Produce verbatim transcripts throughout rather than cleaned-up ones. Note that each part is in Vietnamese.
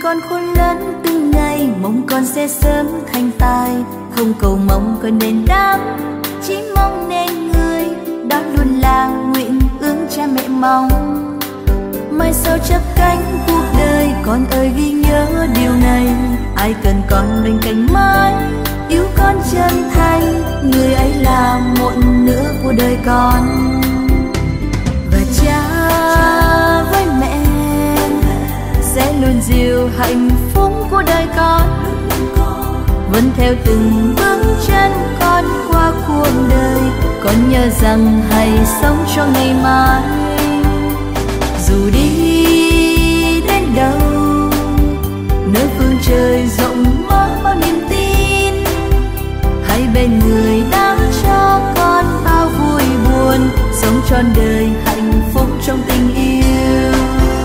con khôn lớn từng ngày, mong con sẽ sớm thành tài. Không cầu mong con nên đáp, chỉ mong nên người, đó luôn là nguyện ước cha mẹ mong. Mai sau chắp cánh cuộc đời, con ơi ghi nhớ điều này. Ai cần con bên cạnh mãi, yêu con chân thành, người ấy là một nửa của đời con. Và cha với mẹ sẽ luôn dìu hạnh phúc của đời con, vẫn theo từng bước chân con qua cuộc đời. Con nhớ rằng hãy sống cho ngày mai, dù đi đến đâu, nơi phương trời rộng mở bao niềm tin. Hãy bên người đang cho con bao vui buồn, sống trọn đời hạnh phúc trong tình yêu.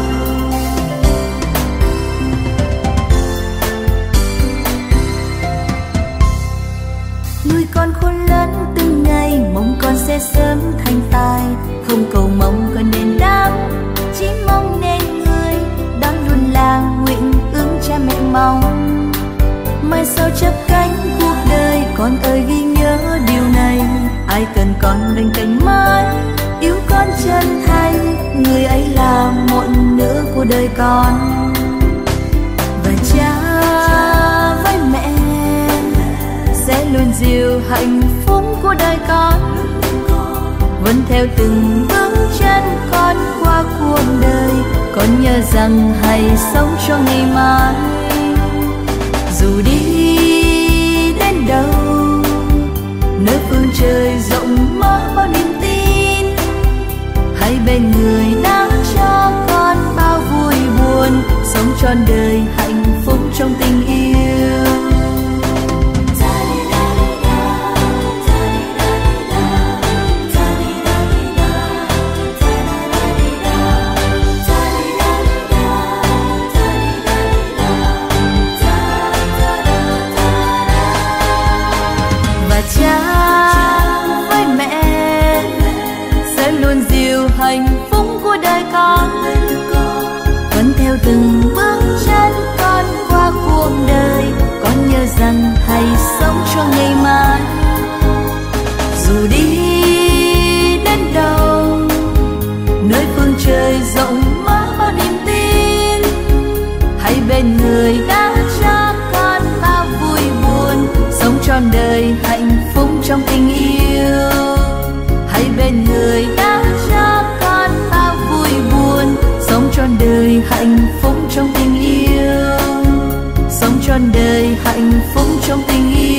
Nuôi con khôn lớn từng ngày, mong con sẽ sớm thành tài. Không cầu mong con nên đáp, chỉ mong nên người, đó luôn là nguyện ước cha mẹ mong. Mai sau chắp cánh cuộc đời, con ơi ghi nhớ điều này. Ai cần con bên cạnh mãi, yêu con chân thành, người ấy là một nửa của đời con. Và cha với mẹ sẽ luôn dìu hạnh phúc của đời con, vẫn theo từng bước chân con qua cuộc đời. Con nhớ rằng hãy sống cho ngày mai, dù đi đến đâu, nơi phương trời rộng mở bao niềm tin. Hãy bên người đang cho con bao vui buồn, sống trọn đời hạnh phúc trong tình yêu. Cha với mẹ sẽ luôn dìu hạnh phúc của đời con, vẫn theo từng bước chân con qua cuộc đời. Con nhớ rằng hãy sống cho ngày mai, dù đi đến đâu, nơi phương trời rộng mở bao niềm tin. Hãy bên người đã cho con bao vui buồn, sống trọn đời hạnh phúc trong tình yêu. Hãy bên người đã cho con bao vui buồn, sống trọn đời hạnh phúc trong tình yêu. Sống trọn đời hạnh phúc trong tình yêu.